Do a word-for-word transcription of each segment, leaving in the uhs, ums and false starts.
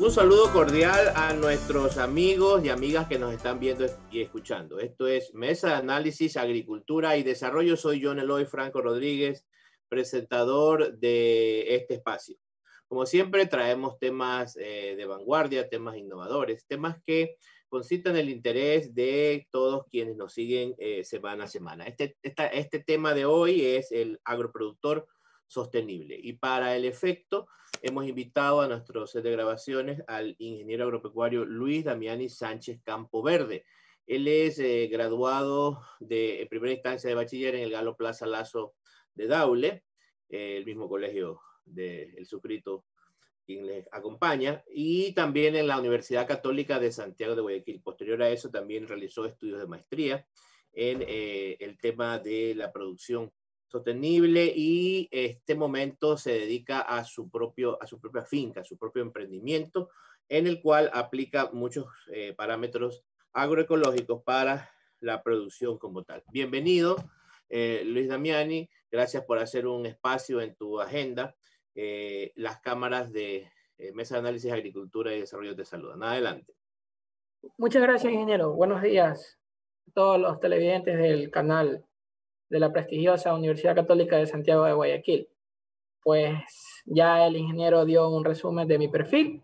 Un saludo cordial a nuestros amigos y amigas que nos están viendo y escuchando. Esto es Mesa de Análisis, Agricultura y Desarrollo. Soy John Eloy Franco Rodríguez, presentador de este espacio. Como siempre, traemos temas eh, de vanguardia, temas innovadores, temas que concitan el interés de todos quienes nos siguen eh, semana a semana. Este, esta, este tema de hoy es el agroproductor sostenible. Y para el efecto, hemos invitado a nuestro set de grabaciones al ingeniero agropecuario Luis Damiani Sánchez Campoverde. Él es eh, graduado de en primera instancia de bachiller en el Galo Plaza Lazo de Daule, eh, el mismo colegio del de Sucrito quien les acompaña, y también en la Universidad Católica de Santiago de Guayaquil. Posterior a eso también realizó estudios de maestría en eh, el tema de la producción sostenible y este momento se dedica a su, propio, a su propia finca, a su propio emprendimiento, en el cual aplica muchos eh, parámetros agroecológicos para la producción como tal. Bienvenido, eh, Luis Damiani, gracias por hacer un espacio en tu agenda. Eh, las cámaras de eh, Mesa de Análisis, Agricultura y Desarrollo te saludan. Adelante. Muchas gracias, ingeniero. Buenos días a todos los televidentes del canal de la prestigiosa Universidad Católica de Santiago de Guayaquil. Pues ya el ingeniero dio un resumen de mi perfil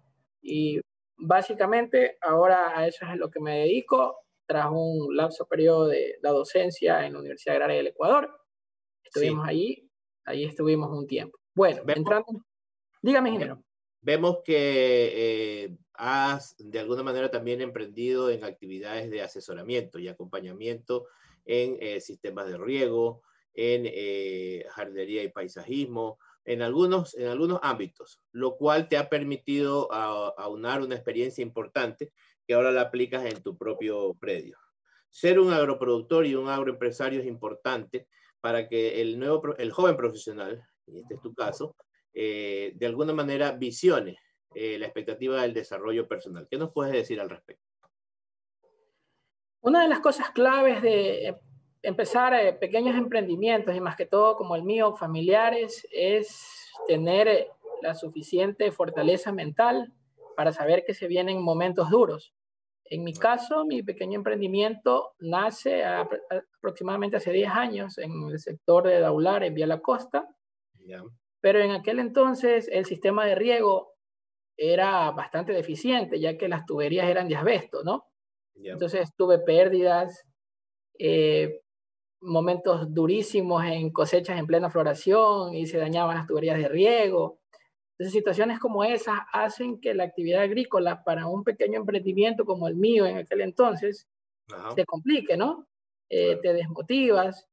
y básicamente ahora a eso es a lo que me dedico tras un lapso periodo de la docencia en la Universidad Agraria del Ecuador. Estuvimos sí. allí, allí estuvimos un tiempo. Bueno, vemos, entrando... Dígame, ingeniero. Vemos que eh, has de alguna manera también emprendido en actividades de asesoramiento y acompañamiento en eh, sistemas de riego, en eh, jardinería y paisajismo, en algunos, en algunos ámbitos, lo cual te ha permitido a, aunar una experiencia importante que ahora la aplicas en tu propio predio. Ser un agroproductor y un agroempresario es importante para que el, nuevo, el joven profesional, y este es tu caso, eh, de alguna manera visione eh, la expectativa del desarrollo personal. ¿Qué nos puedes decir al respecto? Una de las cosas claves de empezar eh, pequeños emprendimientos, y más que todo como el mío, familiares, es tener eh, la suficiente fortaleza mental para saber que se vienen momentos duros. En mi caso, mi pequeño emprendimiento nace a, a, aproximadamente hace diez años en el sector de Daular, en Vía La Costa, yeah. Pero en aquel entonces el sistema de riego era bastante deficiente, ya que las tuberías eran de asbesto, ¿no? Yeah. Entonces tuve pérdidas, eh, momentos durísimos en cosechas en plena floración y se dañaban las tuberías de riego. Entonces situaciones como esas hacen que la actividad agrícola para un pequeño emprendimiento como el mío en aquel entonces uh-huh. se complique, ¿no? Eh, claro. Te desmotivas,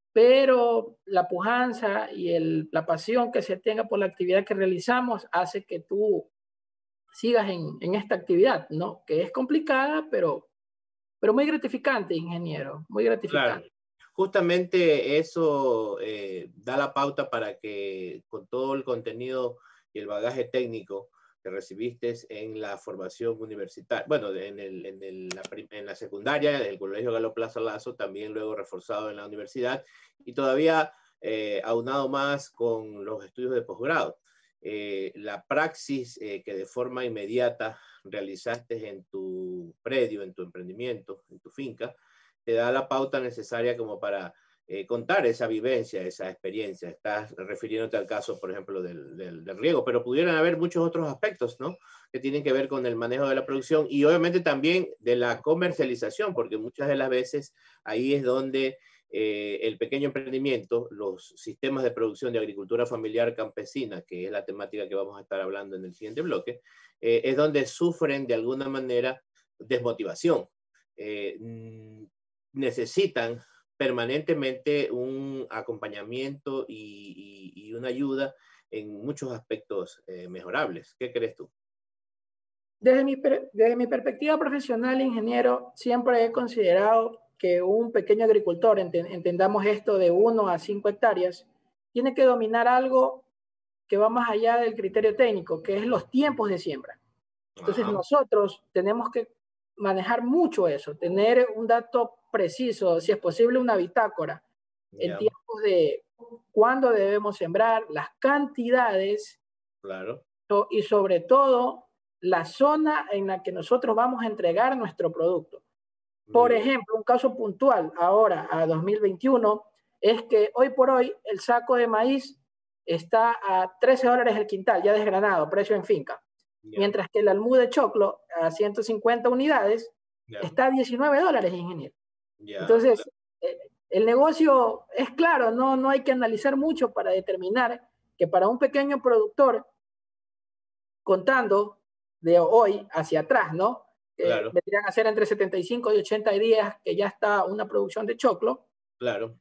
pero la pujanza y el, la pasión que se tenga por la actividad que realizamos hace que tú sigas en, en esta actividad, ¿no? Que es complicada, pero, pero muy gratificante, ingeniero, muy gratificante. Claro. Justamente eso eh, da la pauta para que con todo el contenido y el bagaje técnico que recibiste en la formación universitaria, bueno, en, el, en, el, la, en la secundaria, en el Colegio Galo Plaza Lazo, también luego reforzado en la universidad y todavía eh, aunado más con los estudios de posgrado. Eh, la praxis eh, que de forma inmediata realizaste en tu predio, en tu emprendimiento, en tu finca, te da la pauta necesaria como para eh, contar esa vivencia, esa experiencia. Estás refiriéndote al caso, por ejemplo, del, del, del riego, pero pudieran haber muchos otros aspectos, ¿no? Que tienen que ver con el manejo de la producción y obviamente también de la comercialización, porque muchas de las veces ahí es donde eh, el pequeño emprendimiento, los sistemas de producción de agricultura familiar campesina, que es la temática que vamos a estar hablando en el siguiente bloque, eh, es donde sufren de alguna manera desmotivación. Eh, necesitan permanentemente un acompañamiento y, y, y una ayuda en muchos aspectos eh, mejorables. ¿Qué crees tú? Desde mi, desde mi perspectiva profesional, ingeniero, siempre he considerado que un pequeño agricultor, ent entendamos esto de uno a cinco hectáreas, tiene que dominar algo que va más allá del criterio técnico, que es los tiempos de siembra. Entonces Ajá. nosotros tenemos que manejar mucho eso, tener un dato preciso, si es posible una bitácora, yeah. en tiempos de cuándo debemos sembrar, las cantidades, claro. y sobre todo la zona en la que nosotros vamos a entregar nuestro producto. Por ejemplo, un caso puntual ahora a dos mil veintiuno es que hoy por hoy el saco de maíz está a trece dólares el quintal, ya desgranado, precio en finca. Yeah. Mientras que el almud de choclo a ciento cincuenta unidades yeah. está a diecinueve dólares, ingeniero. Yeah. Entonces, yeah. el negocio es claro, no, no hay que analizar mucho para determinar que para un pequeño productor, contando de hoy hacia atrás, ¿no? Claro. Eh, vendrían a ser entre setenta y cinco y ochenta días que ya está una producción de choclo. Claro.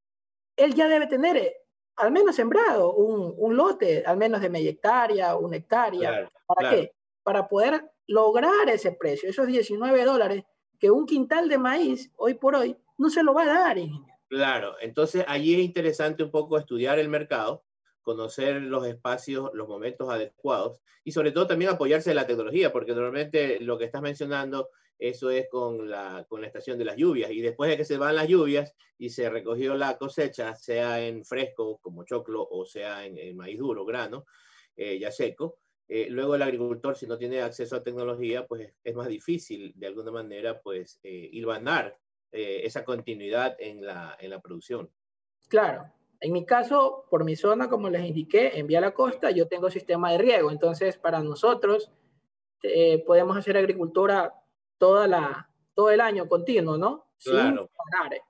Él ya debe tener eh, al menos sembrado un, un lote, al menos de media hectárea, una hectárea. Claro. ¿Para Claro. qué? Para poder lograr ese precio, esos diecinueve dólares que un quintal de maíz hoy por hoy no se lo va a dar, ingeniero. Claro, entonces allí es interesante un poco estudiar el mercado, conocer los espacios, los momentos adecuados y sobre todo también apoyarse en la tecnología, porque normalmente lo que estás mencionando, eso es con la, con la estación de las lluvias y después de que se van las lluvias y se recogió la cosecha, sea en fresco como choclo o sea en, en maíz duro, grano, eh, ya seco, eh, luego el agricultor si no tiene acceso a tecnología, pues es más difícil de alguna manera pues eh, hilvanar eh, esa continuidad en la, en la producción. Claro. En mi caso, por mi zona, como les indiqué, en Vía La Costa, yo tengo sistema de riego. Entonces, para nosotros, eh, podemos hacer agricultura toda la, todo el año continuo, ¿no? Claro. Sin parar.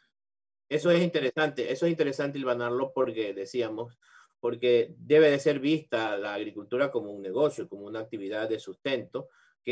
Eso es interesante. Eso es interesante hilvanarlo porque, decíamos, porque debe de ser vista la agricultura como un negocio, como una actividad de sustento,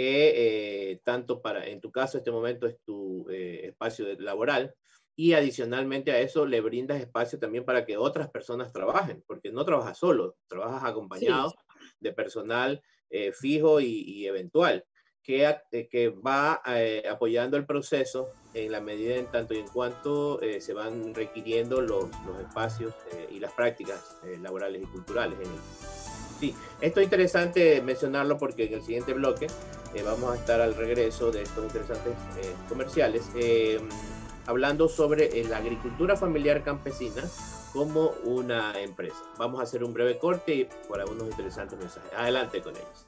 que eh, tanto para, en tu caso, este momento es tu eh, espacio laboral, y adicionalmente a eso le brindas espacio también para que otras personas trabajen, porque no trabajas solo, trabajas acompañado sí. de personal eh, fijo y, y eventual, que, eh, que va eh, apoyando el proceso en la medida en tanto y en cuanto eh, se van requiriendo los, los espacios eh, y las prácticas eh, laborales y culturales. En el... Sí, esto es interesante mencionarlo porque en el siguiente bloque eh, vamos a estar al regreso de estos interesantes eh, comerciales. Eh, hablando sobre la agricultura familiar campesina como una empresa. Vamos a hacer un breve corte y por algunos interesantes mensajes. Adelante con ellos.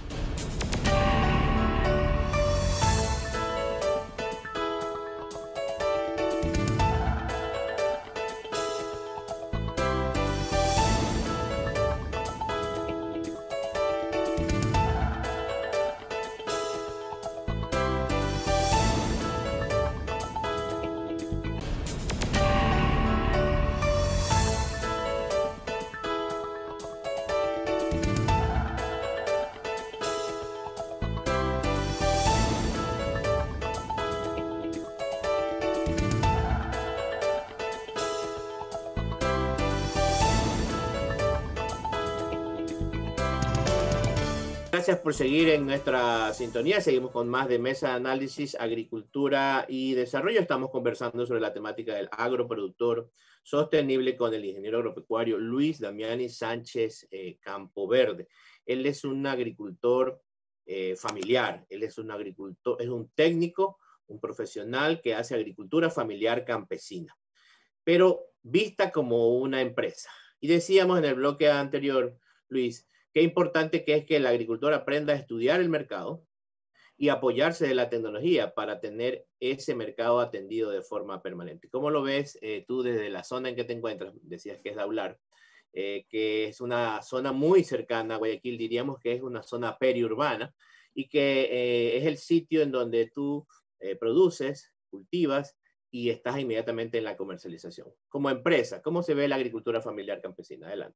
Gracias por seguir en nuestra sintonía. Seguimos con más de Mesa de Análisis, Agricultura y Desarrollo. Estamos conversando sobre la temática del agroproductor sostenible con el ingeniero agropecuario Luis Damiani Sánchez eh, Campoverde. Él es un agricultor eh, familiar. Él es un agricultor, es un técnico, un profesional que hace agricultura familiar campesina, pero vista como una empresa. Y decíamos en el bloque anterior, Luis, qué importante que es que el agricultor aprenda a estudiar el mercado y apoyarse de la tecnología para tener ese mercado atendido de forma permanente. ¿Cómo lo ves eh, tú desde la zona en que te encuentras? Decías que es Daular, eh, que es una zona muy cercana a Guayaquil, diríamos que es una zona periurbana y que eh, es el sitio en donde tú eh, produces, cultivas y estás inmediatamente en la comercialización. Como empresa, ¿cómo se ve la agricultura familiar campesina? Adelante.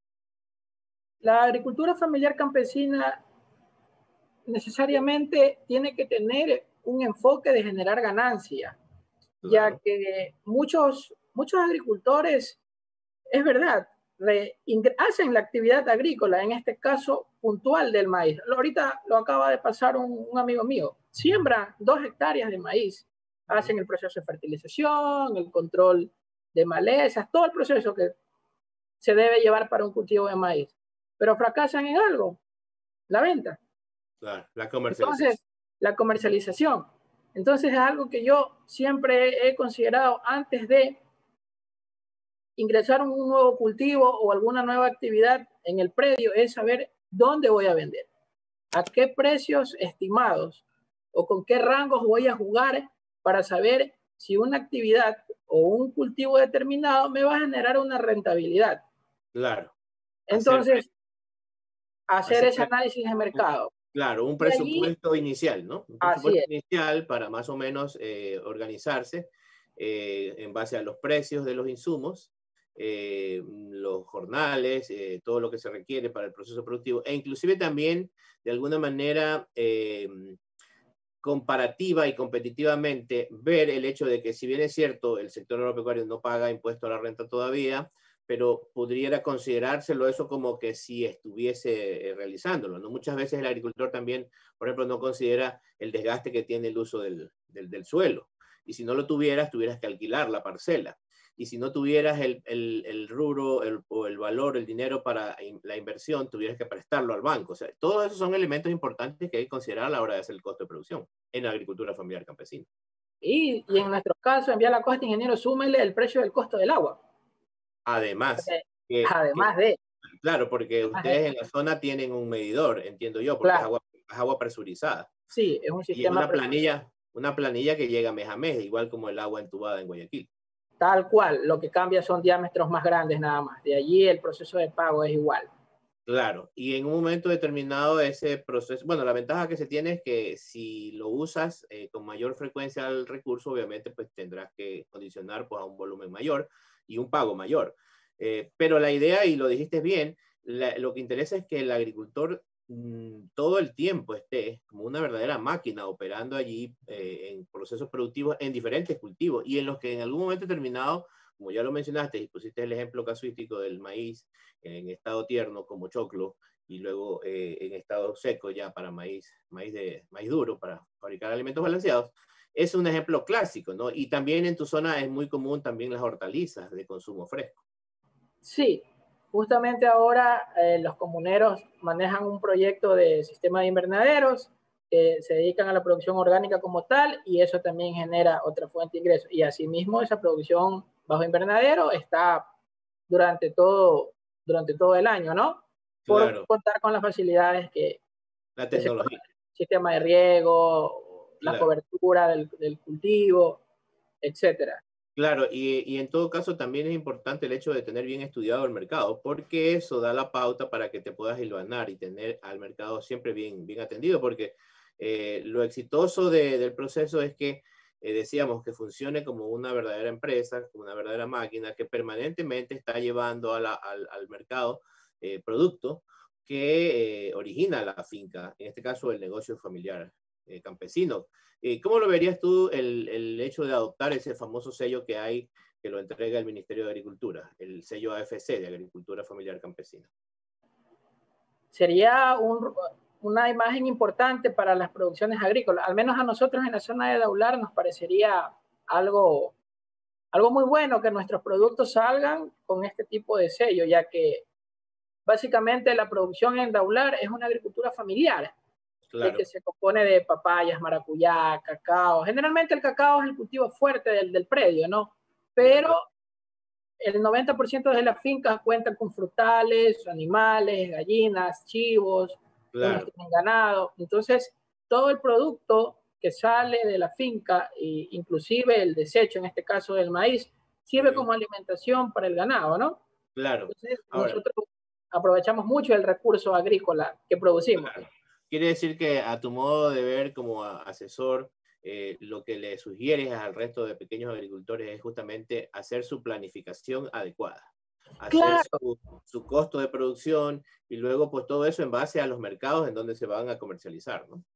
La agricultura familiar campesina necesariamente tiene que tener un enfoque de generar ganancia, claro. Ya que muchos, muchos agricultores, es verdad, re, hacen la actividad agrícola, en este caso puntual del maíz. Ahorita lo acaba de pasar un, un amigo mío, siembra dos hectáreas de maíz, hacen el proceso de fertilización, el control de malezas, todo el proceso que se debe llevar para un cultivo de maíz. Pero fracasan en algo, la venta. Claro, la comercialización. Entonces, la comercialización. Entonces, es algo que yo siempre he considerado antes de ingresar un nuevo cultivo o alguna nueva actividad en el predio, es saber dónde voy a vender. a qué precios estimados o con qué rangos voy a jugar para saber si una actividad o un cultivo determinado me va a generar una rentabilidad. Claro. Entonces, hacer, hacer ese hacer, análisis de mercado. Claro, un presupuesto allí, inicial, ¿no? Un presupuesto inicial para más o menos eh, organizarse eh, en base a los precios de los insumos, eh, los jornales, eh, todo lo que se requiere para el proceso productivo, e inclusive también, de alguna manera, eh, comparativa y competitivamente, ver el hecho de que, si bien es cierto, el sector agropecuario no paga impuesto a la renta todavía, pero pudiera considerárselo eso como que si estuviese realizándolo, ¿no? Muchas veces el agricultor también, por ejemplo, no considera el desgaste que tiene el uso del, del, del suelo. Y si no lo tuvieras, tuvieras que alquilar la parcela. Y si no tuvieras el, el, el rubro el, o el valor, el dinero para la inversión, tuvieras que prestarlo al banco. O sea, todos esos son elementos importantes que hay que considerar a la hora de hacer el costo de producción en la agricultura familiar campesina. Y, y en nuestro caso, enviar la costa, ingeniero, súmele el precio del costo del agua. Además, que, además que, de... Claro, porque ustedes de, en la zona tienen un medidor, entiendo yo, porque claro. es, agua, es agua presurizada. Sí, es un sistema. Y una planilla, una planilla que llega mes a mes, igual como el agua entubada en Guayaquil. Tal cual, lo que cambia son diámetros más grandes nada más. De allí el proceso de pago es igual. Claro, y en un momento determinado ese proceso, bueno, la ventaja que se tiene es que si lo usas eh, con mayor frecuencia al recurso, obviamente pues tendrás que condicionar pues a un volumen mayor y un pago mayor. Eh, pero la idea, y lo dijiste bien, la, lo que interesa es que el agricultor mmm, todo el tiempo esté como una verdadera máquina operando allí eh, en procesos productivos en diferentes cultivos y en los que en algún momento determinado, como ya lo mencionaste y pusiste el ejemplo casuístico del maíz en estado tierno como choclo y luego eh, en estado seco ya para maíz, maíz, de, maíz duro para fabricar alimentos balanceados, es un ejemplo clásico, ¿no? Y también en tu zona es muy común también las hortalizas de consumo fresco. Sí, justamente ahora eh, los comuneros manejan un proyecto de sistema de invernaderos que se dedican a la producción orgánica como tal y eso también genera otra fuente de ingresos. Y asimismo esa producción bajo invernadero está durante todo, durante todo el año, ¿no? Por claro. contar con las facilidades que... La tecnología. El sistema de riego, la claro. cobertura del, del cultivo, etcétera. Claro, y, y en todo caso también es importante el hecho de tener bien estudiado el mercado, porque eso da la pauta para que te puedas hilvanar y tener al mercado siempre bien, bien atendido, porque eh, lo exitoso de, del proceso es que eh, decíamos que funcione como una verdadera empresa, como una verdadera máquina que permanentemente está llevando a la, al, al mercado eh, producto que eh, origina la finca, en este caso el negocio familiar eh, campesino. Eh, ¿Cómo lo verías tú el, el hecho de adoptar ese famoso sello que hay, que lo entrega el Ministerio de Agricultura, el sello A F C de Agricultura Familiar Campesina? Sería un, una imagen importante para las producciones agrícolas. Al menos a nosotros en la zona de Daular nos parecería algo, algo muy bueno que nuestros productos salgan con este tipo de sello, ya que básicamente la producción en Daular es una agricultura familiar. Claro. Que se compone de papayas, maracuyá, cacao. Generalmente el cacao es el cultivo fuerte del, del predio, ¿no? Pero el noventa por ciento de las fincas cuentan con frutales, animales, gallinas, chivos, claro. Unos tienen ganado. Entonces, todo el producto que sale de la finca, e inclusive el desecho, en este caso del maíz, sirve sí. como alimentación para el ganado, ¿no? Claro. Entonces, Ahora, nosotros aprovechamos mucho el recurso agrícola que producimos. Claro. Quiere decir que a tu modo de ver como asesor, eh, lo que le sugieres al resto de pequeños agricultores es justamente hacer su planificación adecuada, hacer claro. su, su costo de producción y luego pues todo eso en base a los mercados en donde se van a comercializar, ¿no?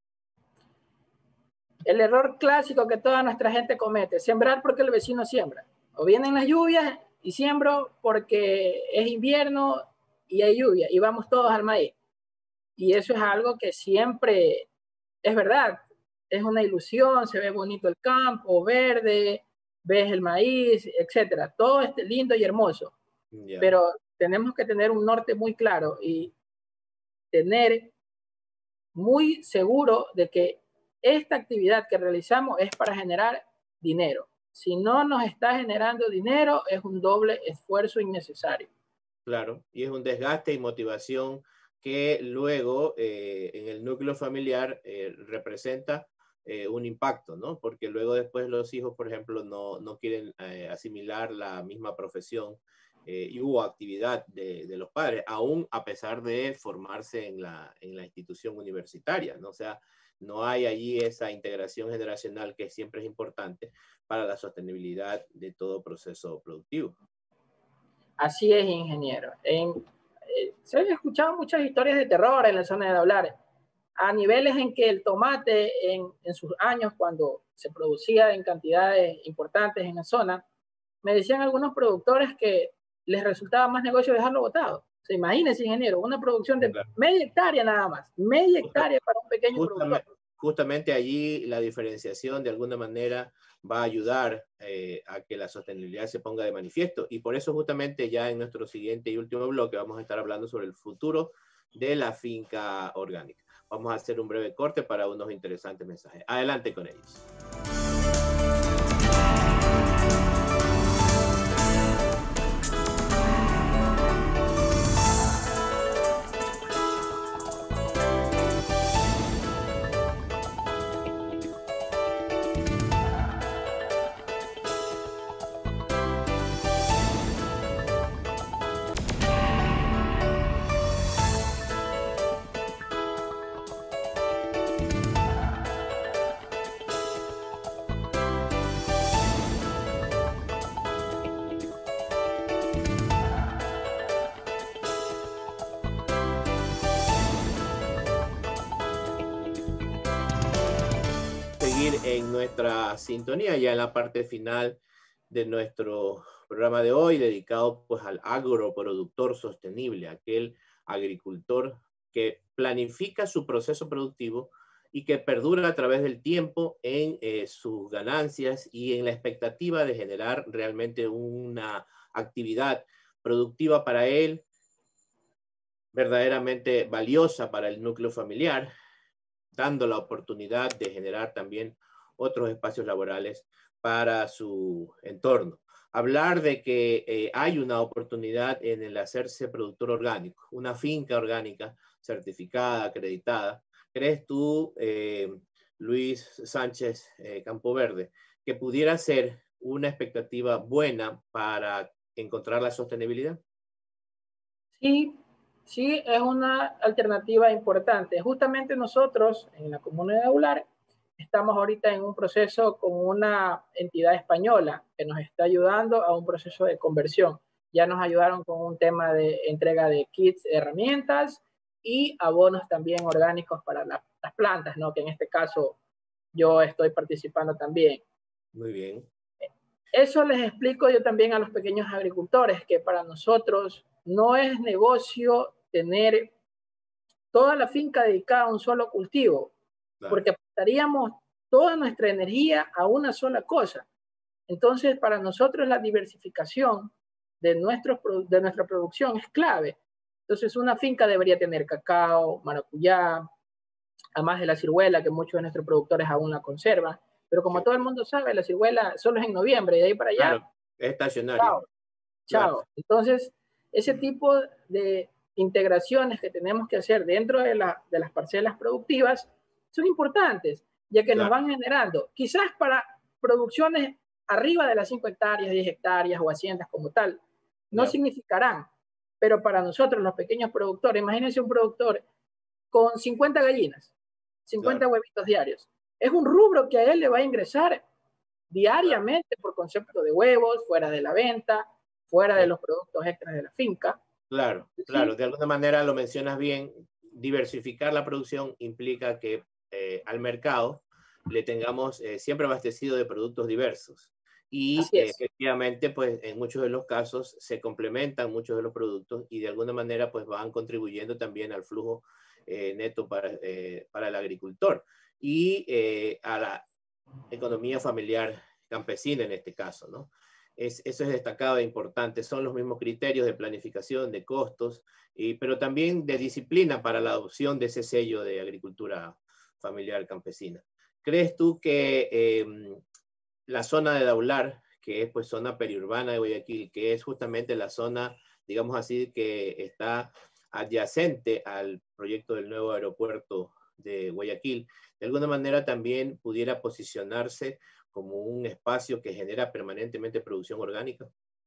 El error clásico que toda nuestra gente comete, sembrar porque el vecino siembra. O vienen las lluvias y siembro porque es invierno y hay lluvia y vamos todos al maíz. Y eso es algo que siempre es verdad, es una ilusión, se ve bonito el campo, verde, ves el maíz, etcétera. Todo es lindo y hermoso, yeah. Pero tenemos que tener un norte muy claro y tener muy seguro de que esta actividad que realizamos es para generar dinero. Si no nos está generando dinero, es un doble esfuerzo innecesario. Claro, y es un desgaste y motivación que luego eh, en el núcleo familiar eh, representa eh, un impacto, ¿no? Porque luego después los hijos, por ejemplo, no, no quieren eh, asimilar la misma profesión eh, y hubo actividad de, de, los padres, aún a pesar de formarse en la, en la institución universitaria, ¿no? O sea, no hay allí esa integración generacional que siempre es importante para la sostenibilidad de todo proceso productivo. Así es, ingeniero. En, eh, se han escuchado muchas historias de terror en la zona de Daulare, a niveles en que el tomate en, en sus años, cuando se producía en cantidades importantes en la zona, me decían algunos productores que les resultaba más negocio dejarlo botado. Se imagínense, ingeniero, una producción de Claro. media hectárea nada más, media hectárea para un pequeño Justamente, productor. justamente allí la diferenciación de alguna manera va a ayudar eh, a que la sostenibilidad se ponga de manifiesto. Y por eso justamente ya en nuestro siguiente y último bloque vamos a estar hablando sobre el futuro de la finca orgánica. Vamos a hacer un breve corte para unos interesantes mensajes. Adelante con ellos. En nuestra sintonía, ya en la parte final de nuestro programa de hoy, dedicado pues al agroproductor sostenible, aquel agricultor que planifica su proceso productivo y que perdura a través del tiempo en eh, sus ganancias y en la expectativa de generar realmente una actividad productiva para él, verdaderamente valiosa para el núcleo familiar, dando la oportunidad de generar también otros espacios laborales para su entorno. Hablar de que eh, hay una oportunidad en el hacerse productor orgánico, una finca orgánica certificada, acreditada. ¿Crees tú, eh, Luis Sánchez eh, Campoverde, que pudiera ser una expectativa buena para encontrar la sostenibilidad? Sí, sí, es una alternativa importante. Justamente nosotros en la comuna de Daulare estamos ahorita en un proceso con una entidad española que nos está ayudando a un proceso de conversión. Ya nos ayudaron con un tema de entrega de kits, herramientas y abonos también orgánicos para la, las plantas, ¿no? Que en este caso yo estoy participando también. Muy bien. Eso les explico yo también a los pequeños agricultores, que para nosotros no es negocio tener toda la finca dedicada a un solo cultivo, claro, porque aportaríamos toda nuestra energía a una sola cosa. Entonces, para nosotros la diversificación de, nuestros, de nuestra producción es clave. Entonces, una finca debería tener cacao, maracuyá, además de la ciruela, que muchos de nuestros productores aún la conservan. Pero como sí, todo el mundo sabe, la ciruela solo es en noviembre y de ahí para allá. Claro, es estacionario. Chao. Chao. Claro. Entonces, ese tipo de integraciones que tenemos que hacer dentro de, la, de las parcelas productivas son importantes, ya que claro, nos van generando, quizás para producciones arriba de las cinco hectáreas, diez hectáreas o haciendas como tal, no yeah. significarán, pero para nosotros los pequeños productores, imagínense un productor con cincuenta gallinas, cincuenta claro. huevitos diarios, es un rubro que a él le va a ingresar diariamente claro. por concepto de huevos, fuera de la venta, fuera sí. de los productos extras de la finca. Claro, ¿sí? Claro, de alguna manera lo mencionas bien, diversificar la producción implica que eh, al mercado le tengamos eh, siempre abastecido de productos diversos. Y eh, efectivamente, pues en muchos de los casos se complementan muchos de los productos y de alguna manera pues van contribuyendo también al flujo eh, neto para, eh, para el agricultor y eh, a la economía familiar campesina en este caso, ¿no? Es, eso es destacado e importante. Son los mismos criterios de planificación, de costos, y, pero también de disciplina para la adopción de ese sello de agricultura familiar campesina. ¿Crees tú que eh, la zona de Daular, que es pues zona periurbana de Guayaquil, que es justamente la zona, digamos así, que está adyacente al proyecto del nuevo aeropuerto de Guayaquil, de alguna manera también pudiera posicionarse como un espacio que genera permanentemente producción orgánica?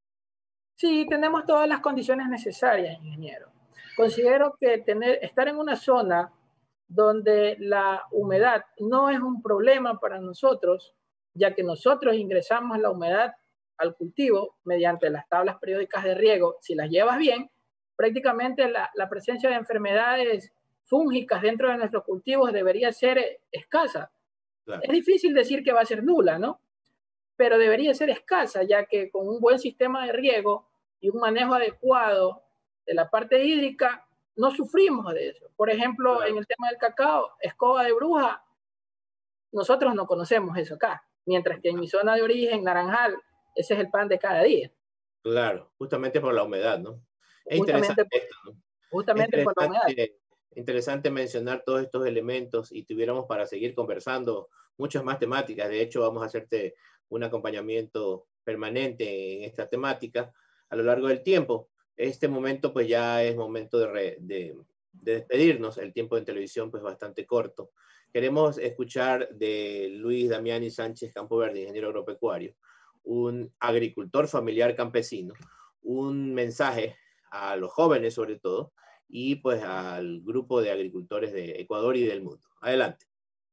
Sí, tenemos todas las condiciones necesarias, ingeniero. Considero que tener, estar en una zona donde la humedad no es un problema para nosotros, ya que nosotros ingresamos la humedad al cultivo mediante las tablas periódicas de riego. Si las llevas bien, prácticamente la, la presencia de enfermedades fúngicas dentro de nuestros cultivos debería ser eh, escasa. Claro, Es difícil decir que va a ser nula, ¿no? Pero debería ser escasa, ya que con un buen sistema de riego y un manejo adecuado de la parte hídrica, no sufrimos de eso. Por ejemplo, claro, en el tema del cacao, escoba de bruja, nosotros no conocemos eso acá, mientras que en mi zona de origen, Naranjal, ese es el pan de cada día, claro, justamente por la humedad, ¿no? Es interesante justamente, esto, ¿no? Es justamente por la humedad. interesante, interesante mencionar todos estos elementos y tuviéramos para seguir conversando muchas más temáticas. De hecho, vamos a hacerte un acompañamiento permanente en esta temática a lo largo del tiempo. Este momento pues ya es momento de, re, de, de despedirnos. El tiempo en televisión pues bastante corto. Queremos escuchar de Luis Damiani Sánchez Campoverde, ingeniero agropecuario, un agricultor familiar campesino, un mensaje a los jóvenes sobre todo, y pues al grupo de agricultores de Ecuador y del mundo. Adelante.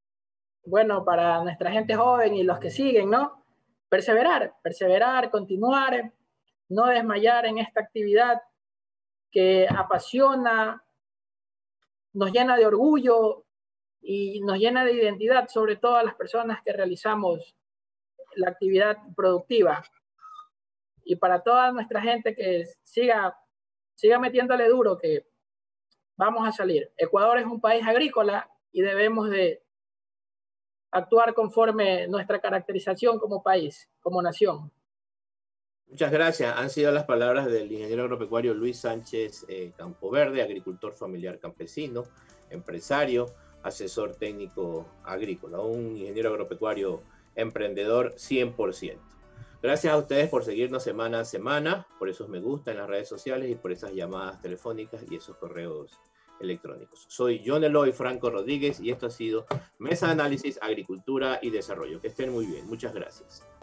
Bueno, para nuestra gente joven y los que siguen, ¿no? Perseverar, perseverar, continuar, no desmayar en esta actividad que apasiona, nos llena de orgullo y nos llena de identidad, sobre todo a las personas que realizamos la actividad productiva. Y para toda nuestra gente que siga, siga metiéndole duro, que vamos a salir. Ecuador es un país agrícola y debemos de actuar conforme nuestra caracterización como país, como nación. Muchas gracias. Han sido las palabras del ingeniero agropecuario Luis Sánchez eh, Campoverde, agricultor familiar campesino, empresario, asesor técnico agrícola, un ingeniero agropecuario emprendedor cien por ciento. Gracias a ustedes por seguirnos semana a semana, por esos me gusta en las redes sociales y por esas llamadas telefónicas y esos correos electrónicos. Soy John Eloy Franco Rodríguez y esto ha sido Mesa de Análisis, Agricultura y Desarrollo. Que estén muy bien. Muchas gracias.